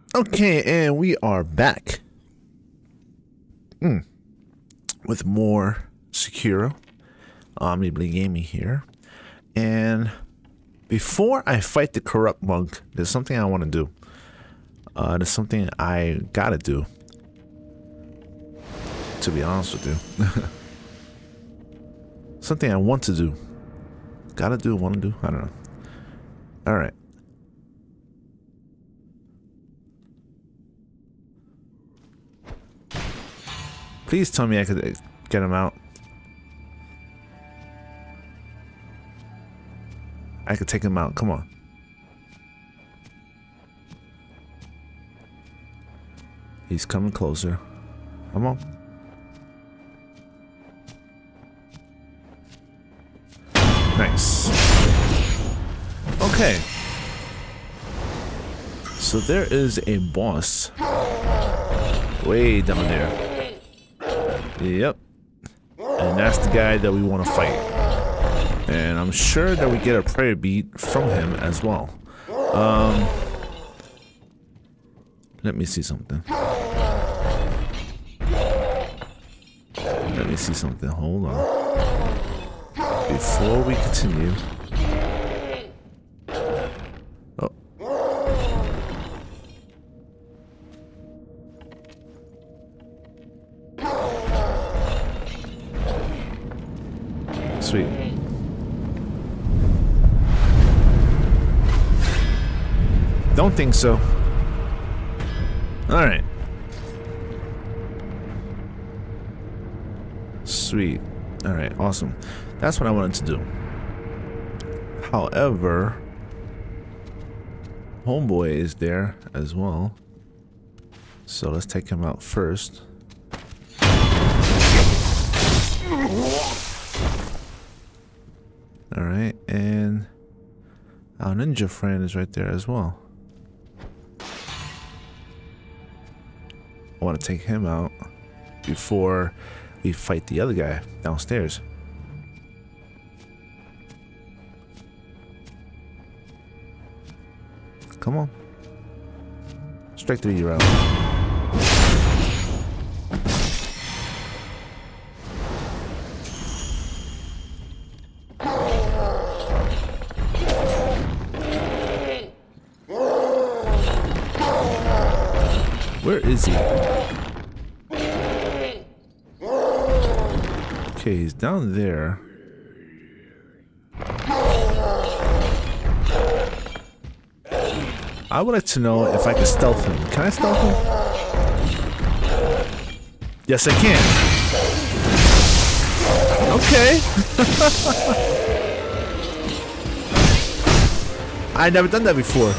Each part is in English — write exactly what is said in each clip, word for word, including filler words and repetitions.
Okay, and we are back mm. with more Sekiro. Omnibly Gaming here. And before I fight the corrupt monk, there's something I want to do. Uh, there's something I gotta do. To be honest with you. Something I want to do. Gotta do, want to do? I don't know. Alright. Please tell me I could get him out. I could take him out. Come on. He's coming closer. Come on. Nice. Okay. So there is a boss way down there. Yep. And that's the guy that we want to fight. And I'm sure that we get a prayer beat from him as well. Um, let me see something. Let me see something. Hold on. Before we continue. Oh. Sweet. Don't think so. Alright. Sweet. Alright, awesome. That's what I wanted to do. However, Homeboy is there as well. So let's take him out first. Alright, and our ninja friend is right there as well. I want to take him out before we fight the other guy downstairs. Come on. Strike through your out. Where is he? Okay, he's down there. I would like to know if I can stealth him. Can I stealth him? Yes, I can. Okay. I've never done that before.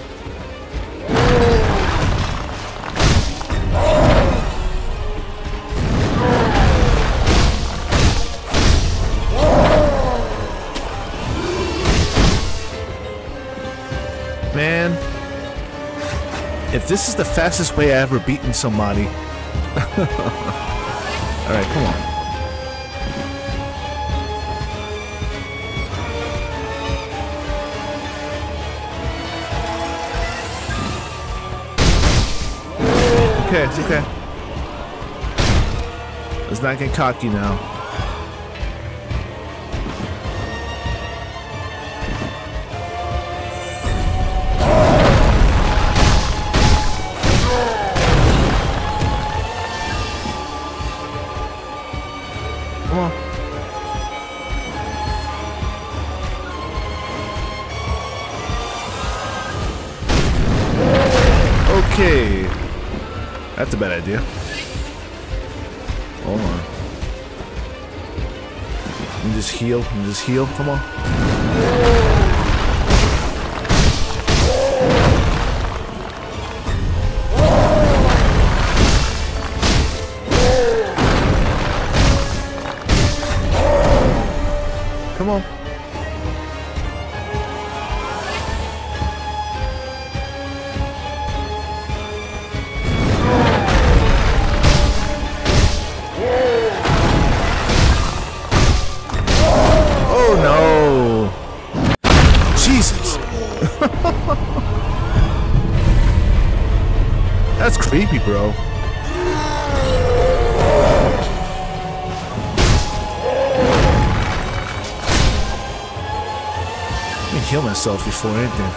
Man, if this is the fastest way I ever beaten somebody. Alright, come on. Okay, it's okay. Let's not get cocky now. Come on. Okay. That's a bad idea. Hold on. Let me just heal. Let me just heal. Come on. Come on. Oh no. That's creepy, bro. Let me heal myself before anything.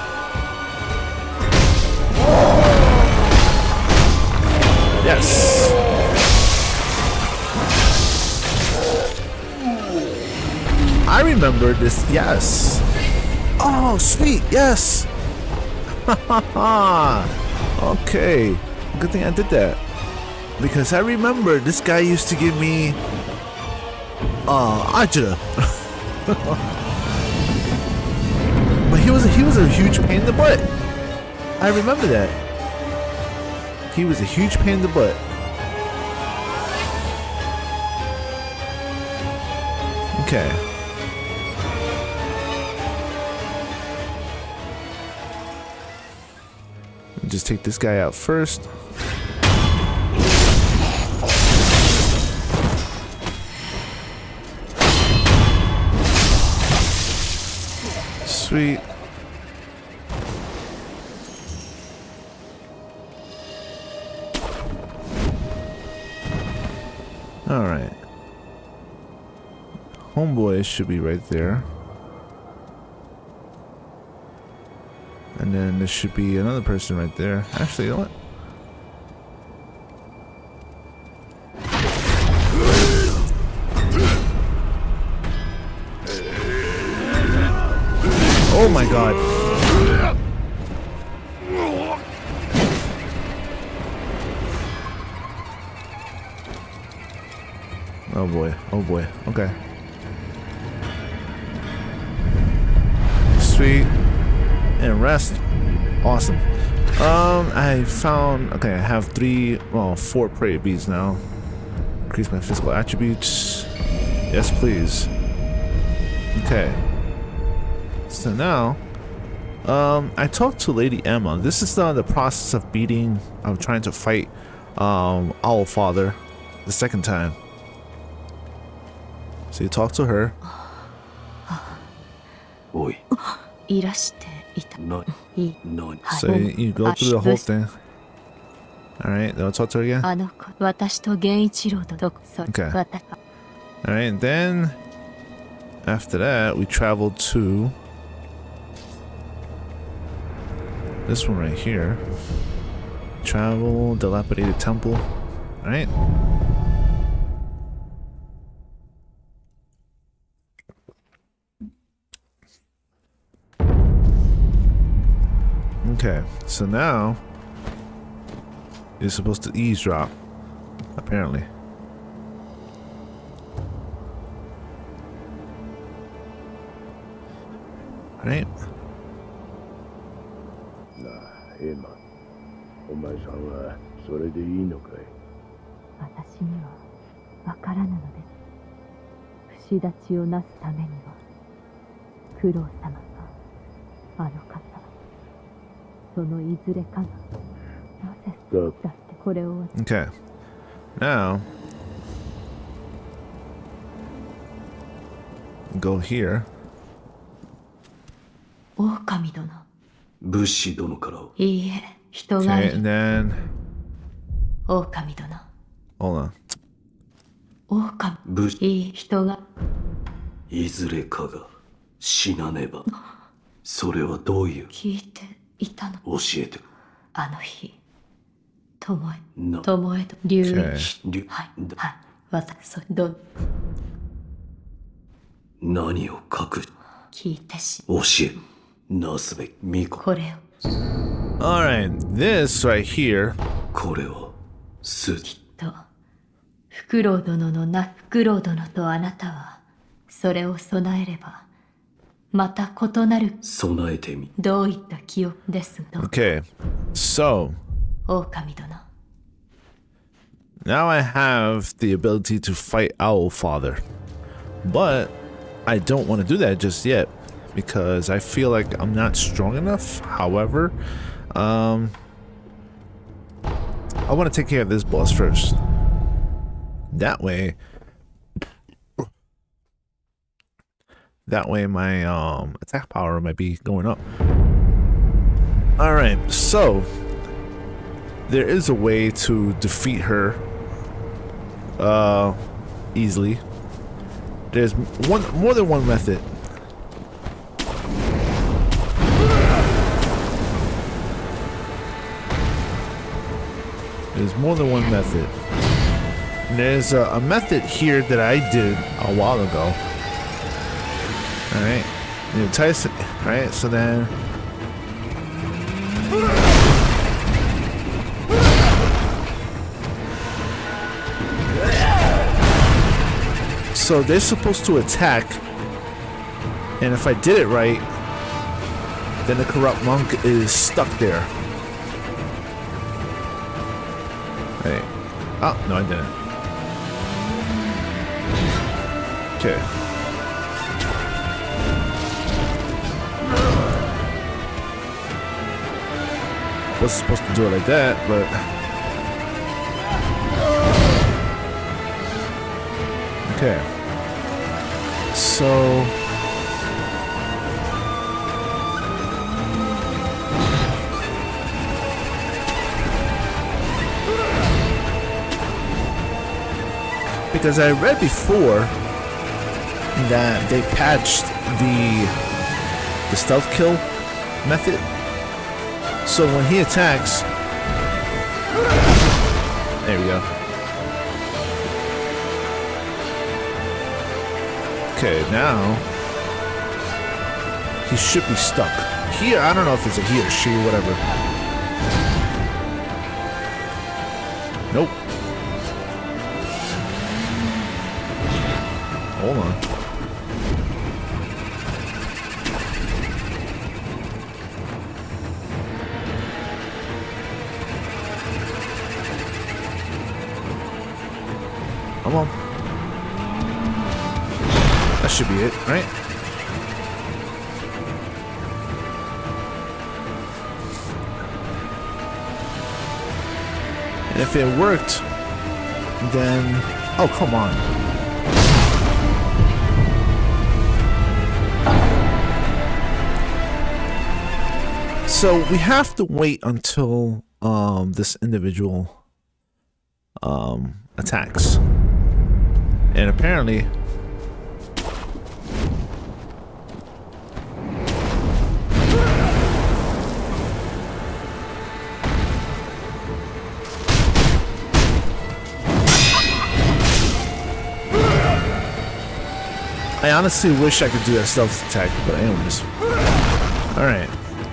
Yes. I remember this. Yes. Oh, sweet. Yes. Okay. Good thing I did that. Because I remember this guy used to give me uh Ajita. But he was a, he was a huge pain in the butt. I remember that. He was a huge pain in the butt. Okay. Just take this guy out first. Sweet. All right. Homeboy should be right there. And then there should be another person right there. Actually, you know what? Oh my god. Oh boy. Oh boy. Okay. Sweet. And rest. Awesome. Um, I found, okay, I have three, well, four prey beads now. Increase my physical attributes. Yes, please. Okay. So now, um, I talked to Lady Emma. This is the, the process of beating, of trying to fight, um, Owl Father the second time. So you talk to her. Oi. No, no. So you, you go through the whole thing. Alright, then I'll talk to her again. Okay. Alright, then after that we travel to this one right here. Travel, dilapidated temple. Alright. Okay, so now you're supposed to eavesdrop, apparently. Right? Nah, Emma. お前さんはそれでいいのかい? 私にはわからぬのです。不死立ちをなすためには九郎様があの方。 Okay. Now go here. Bushi dono kara. Okay, and then hold on. Bushi. いずれかが死なねば。それはどういう？聞いていたの。教えて。あの日、ともえ、ともえと竜竜、はいはい、私ど何を書く？聞いてし。教え。なすべきみこ。これを。 Alright, this right here. これをす。 きっと、フクロウ殿のな、フクロウ殿とあなたはそれを備えれば。 また異なる備えてみどういった記憶ですの Okay, so 狼殿 now I have the ability to fight Owl Father, but I don't want to do that just yet because I feel like I'm not strong enough. However, um, I want to take care of this boss first. That way. That way my um, attack power might be going up. Alright, so there is a way to defeat her uh, easily. There's one more than one method. There's more than one method. And there's a, a method here that I did a while ago. Alright. You Tyson. Alright, so then. So they're supposed to attack. And if I did it right, then the corrupt monk is stuck there. Hey. Oh, no, I didn't. Okay. Was supposed to do it like that, but okay. So because I read before that they patched the the stealth kill method. So when he attacks, there we go. Okay, now he should be stuck. Here, I don't know if it's a he or she, whatever. Nope. Hold on. Come on. That should be it, right? And if it worked, then... Oh, come on. So we have to wait until um, this individual um, attacks. And apparently I honestly wish I could do that stealth attack, but anyways. Alright.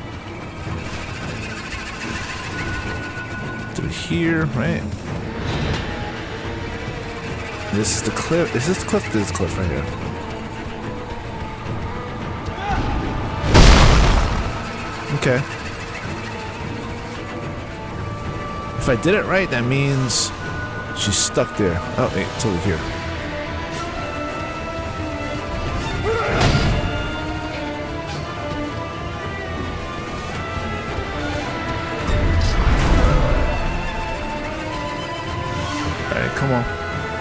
Do it here, right? This is the cliff. Is this the cliff? This is the cliff right here. Okay. If I did it right, that means she's stuck there. Oh, wait, it's over here. Alright, come on.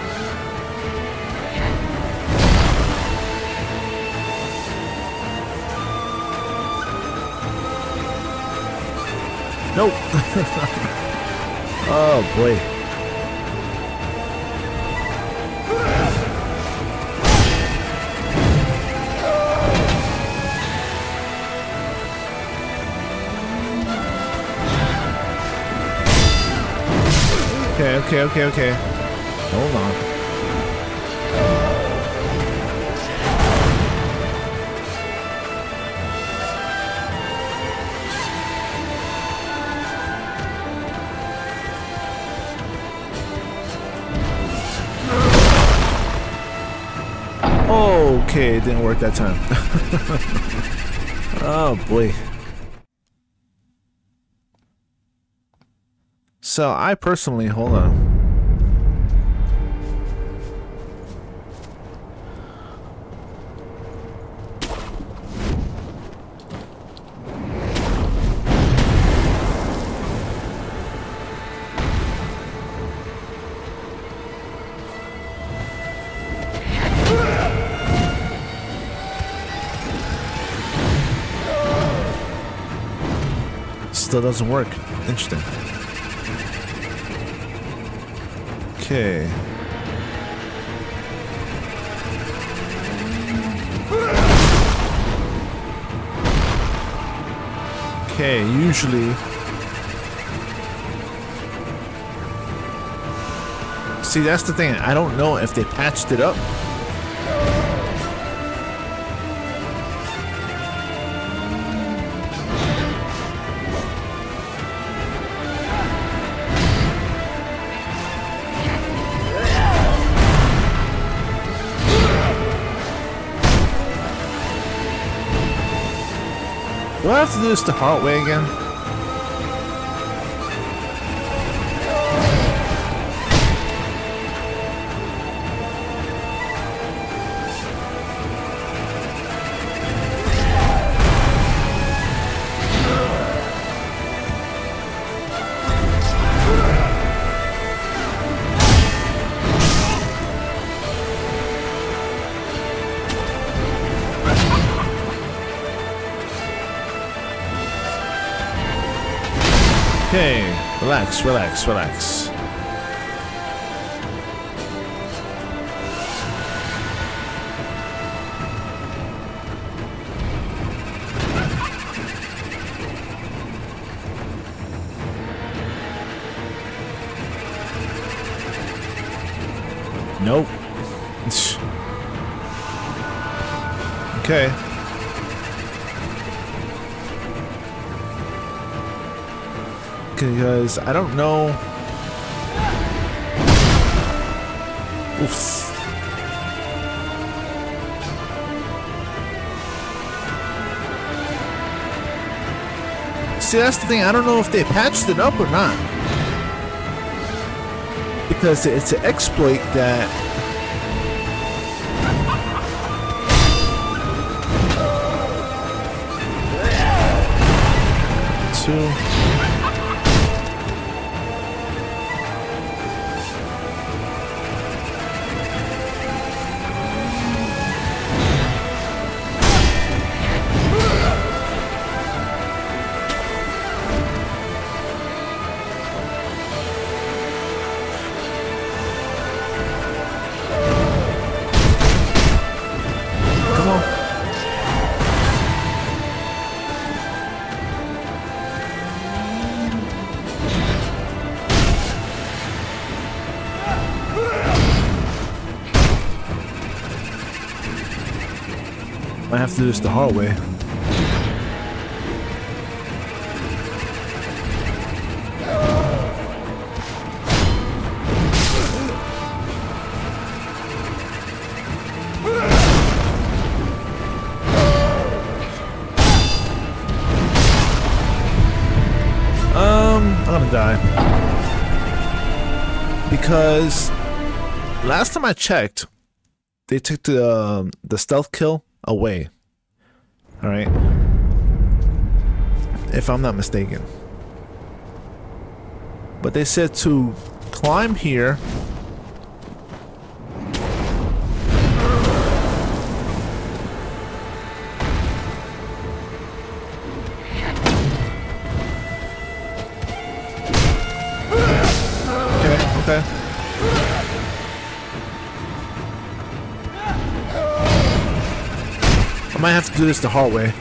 Nope. Oh boy. Okay, okay, okay, okay. Hold on. Okay, it didn't work that time. Oh boy. So I personally, hold on. Still doesn't work. Interesting. Okay. Okay, usually... See, that's the thing. I don't know if they patched it up. Do I have to do this the hard way again? Okay, relax, relax, relax. Nope. Okay. Because I don't know. Oof. See, that's the thing. I don't know if they patched it up or not. Because it's an exploit that two. I have to do this the hard way. Um, I'm gonna die. Because last time I checked, they took the uh, the stealth kill away. All right, if I'm not mistaken. But they said to climb here. Okay, okay. I might have to do this the hard way.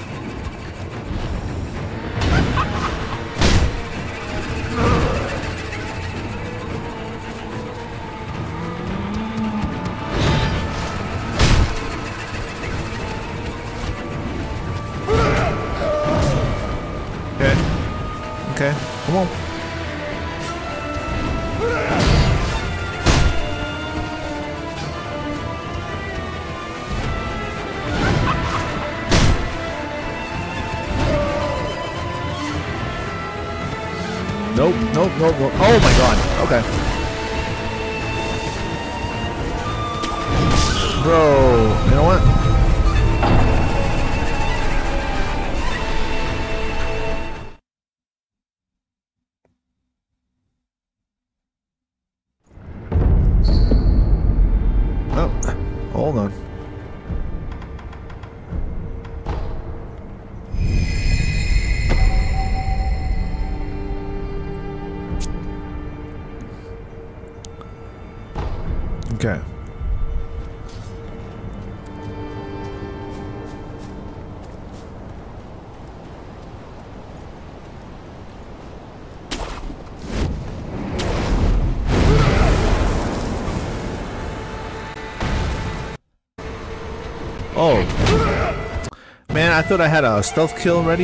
Okay. Okay. Come on. Nope, nope, nope, nope. Oh my god. Okay. Bro, you know what? Oh, hold on. Okay. Oh. Man, I thought I had a stealth kill ready.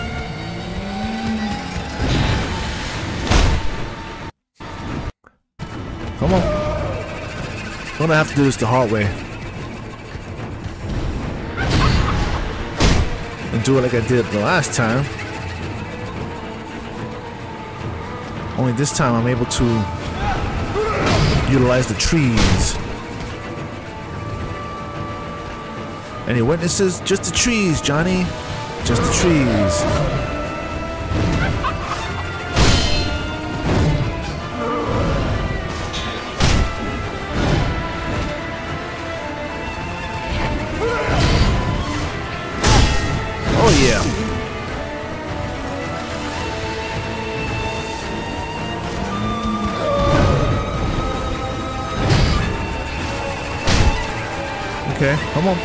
Come on. I'm gonna have to do this the hard way. And do it like I did the last time. Only this time I'm able to utilize the trees. Any witnesses? Just the trees, Johnny. Just the trees. Oh yeah. Okay, come on.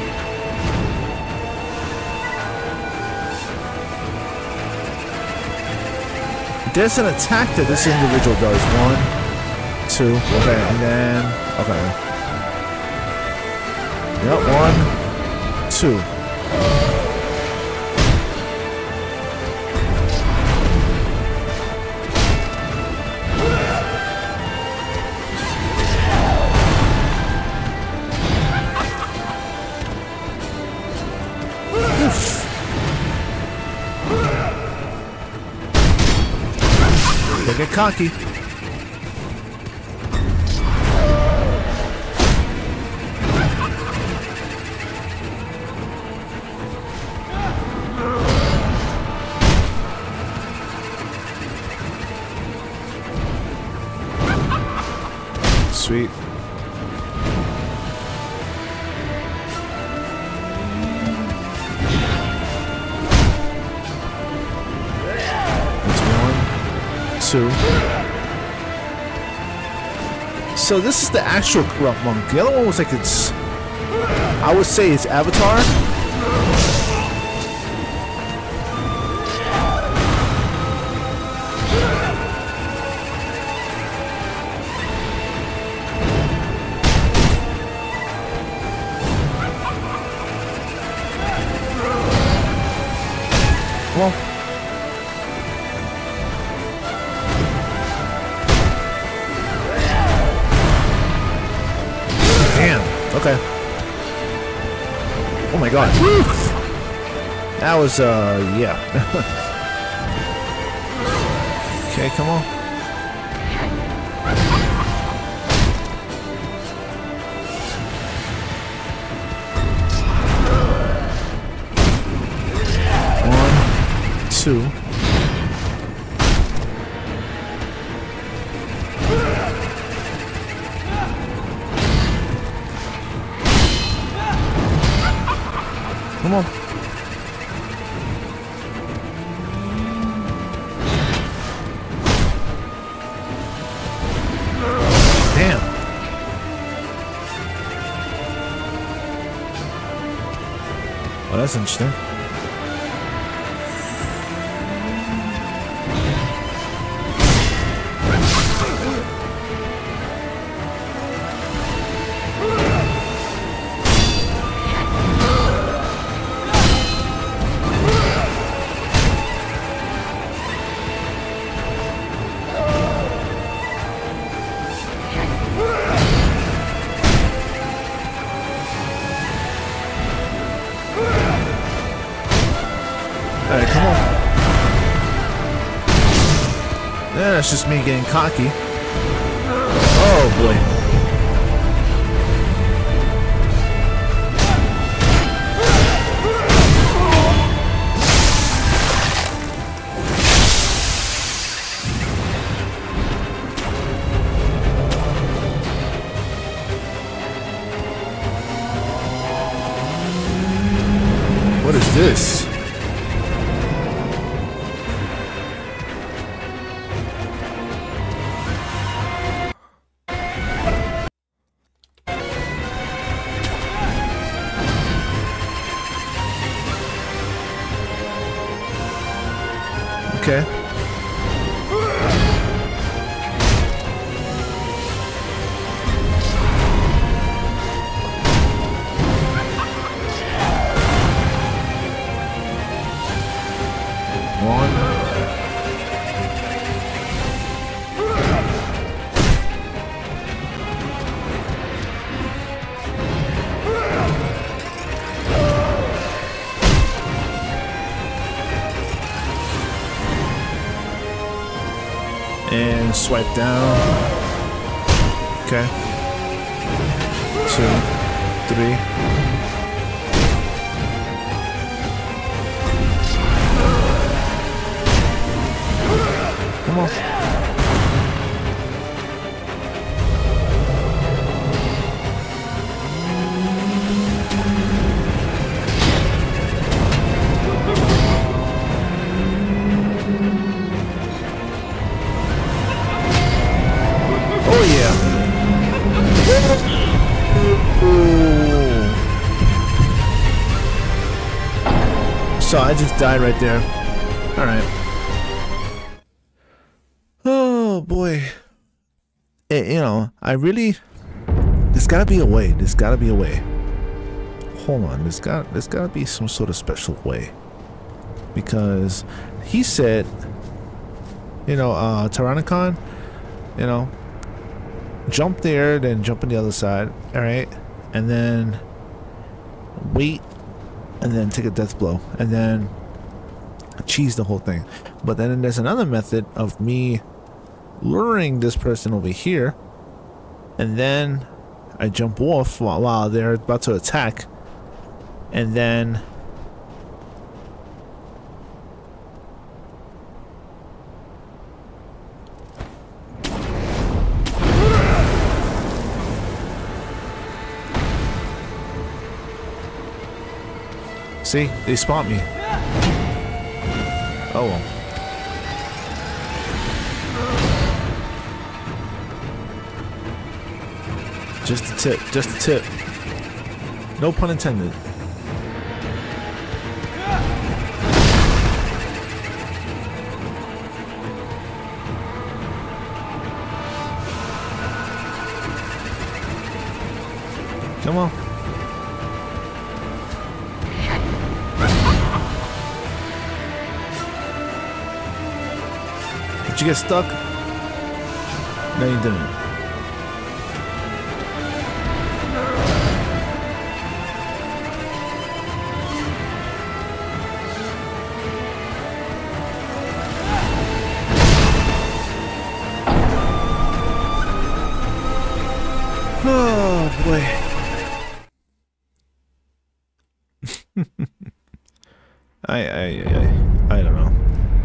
There's an attack that this individual does. One, two, okay, and then, okay. Yep, one, two. They get cocky. Sweet. Two. So this is the actual corrupt monk. The other one was like it's, I would say it's Avatar. Well. Okay. Oh my god. Woo! That was, uh, yeah. Okay, come on. One, two. Come on. Damn. Well, that's interesting. Alright, come on. Yeah, that's just me getting cocky. Oh boy. What is this? Okay. One. And swipe down. Okay. Two, three. Come on. Oh yeah. So I just died right there. All right. Oh boy. It, you know, I really. There's gotta be a way. There's gotta be a way. Hold on. There's got. There's gotta be some sort of special way. Because he said, you know, uh, Tyrannicon, you know, jump there, then jump on the other side. All right, and then wait, and then take a death blow, and then cheese the whole thing. But then there's another method of me luring this person over here, and then I jump off while, while they're about to attack, and then see, they spawned me. Oh well. Just a tip, just a tip. No pun intended. Come on. Did you get stuck? No, you didn't. Oh boy. I, I, I, I don't know.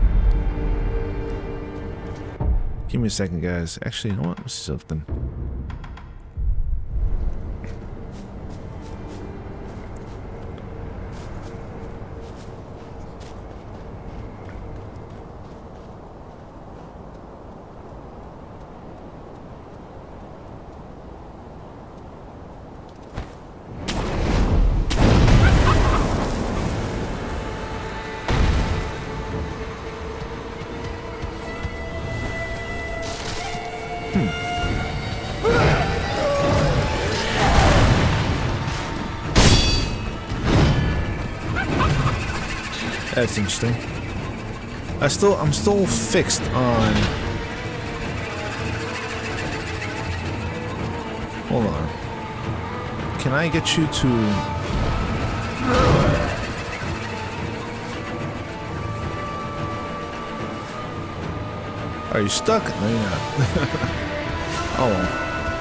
Give me a second, guys. Actually, you know what? Let's see something. That's interesting. I still, I'm still fixed on. Hold on. Can I get you to? Are you stuck? No, you're not. Oh well.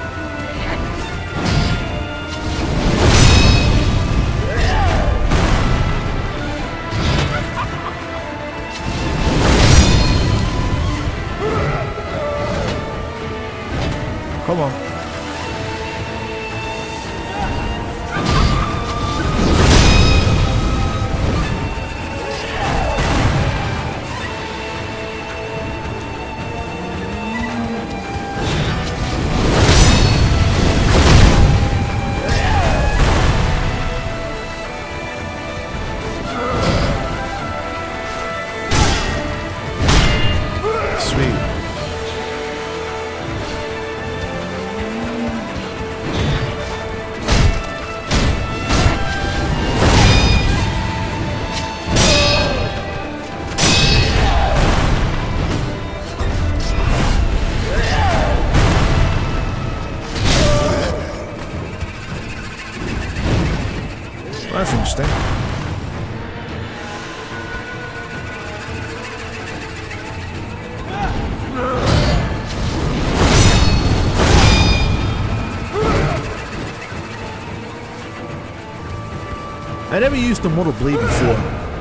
Come on. that's interesting. I never used the Mortal Blade before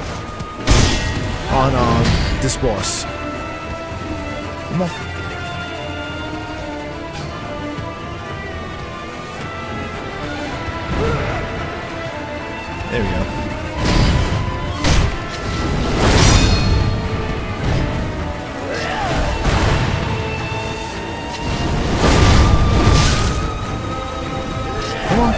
on um, this boss. Come on. There we go. Come on.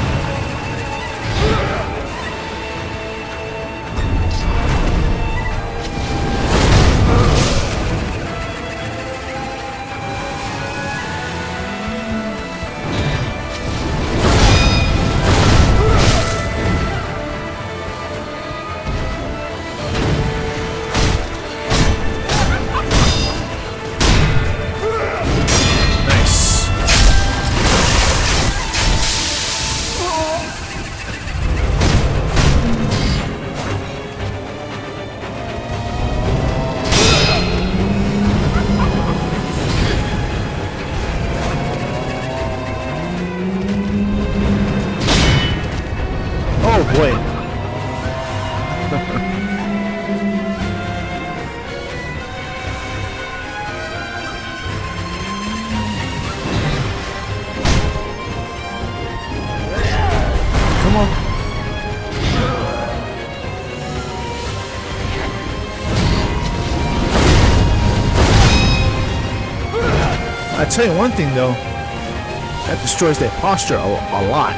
Boy. Come on. I tell you one thing though, that destroys their posture a, a lot.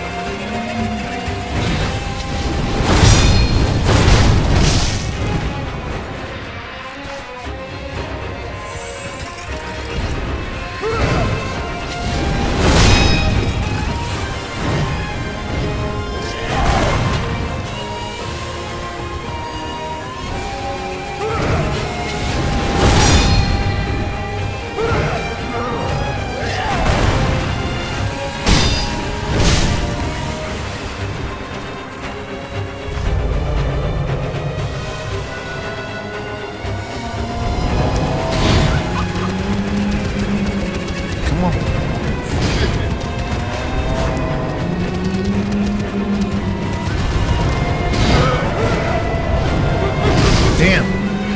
Damn.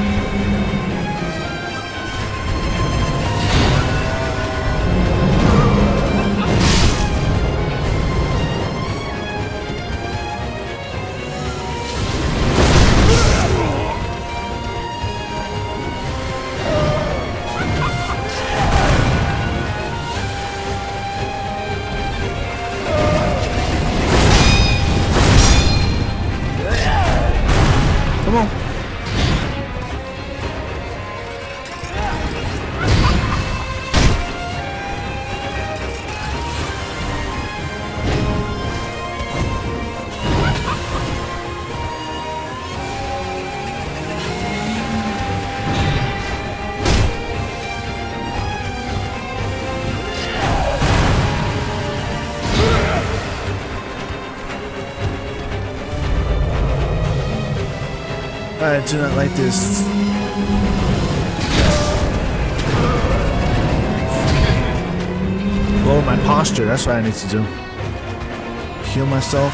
Come on. I do not like this. Lower my posture, that's what I need to do. Heal myself.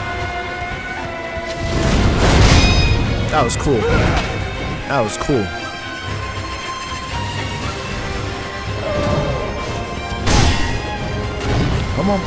That was cool. That was cool. Come on.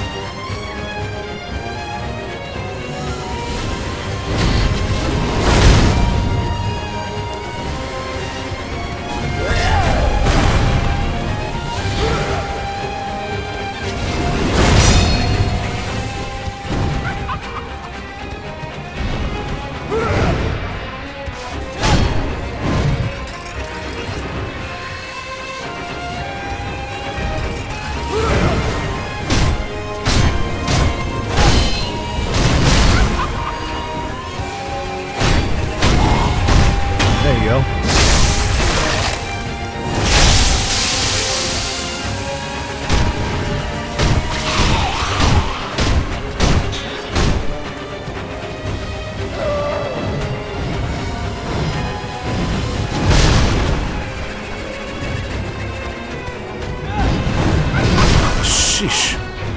Sheesh.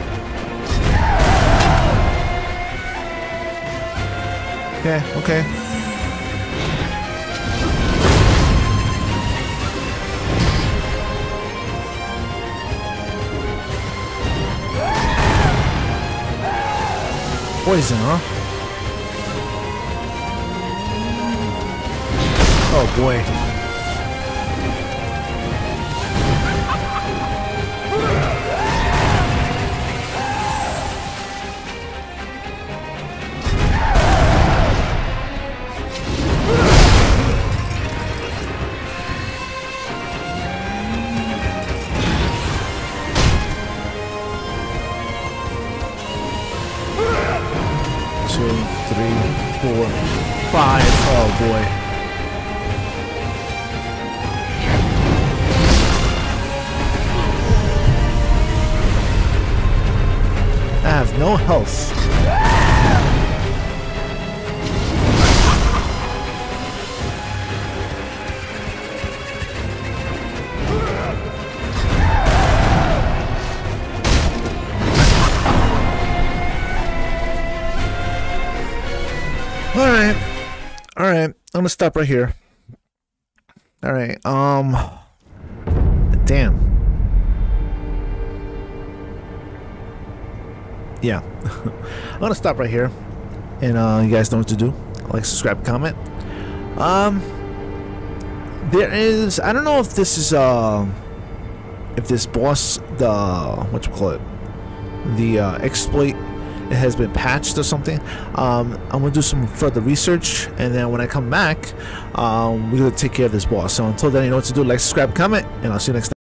Okay, okay. Poison, huh? Oh boy. Two, three, four, five. Oh boy. I have no health. Alright. Alright. I'm gonna stop right here. Alright. Um. Damn. Yeah. I'm gonna stop right here. And uh, you guys know what to do. Like, subscribe, comment. Um. There is. I don't know if this is. Uh, if this boss. The. What you call it? The uh, exploit. It has been patched or something. um, I'm gonna do some further research, and then when I come back, um, we're gonna take care of this boss. So until then, you know what to do. Like, subscribe, comment, and I'll see you next time.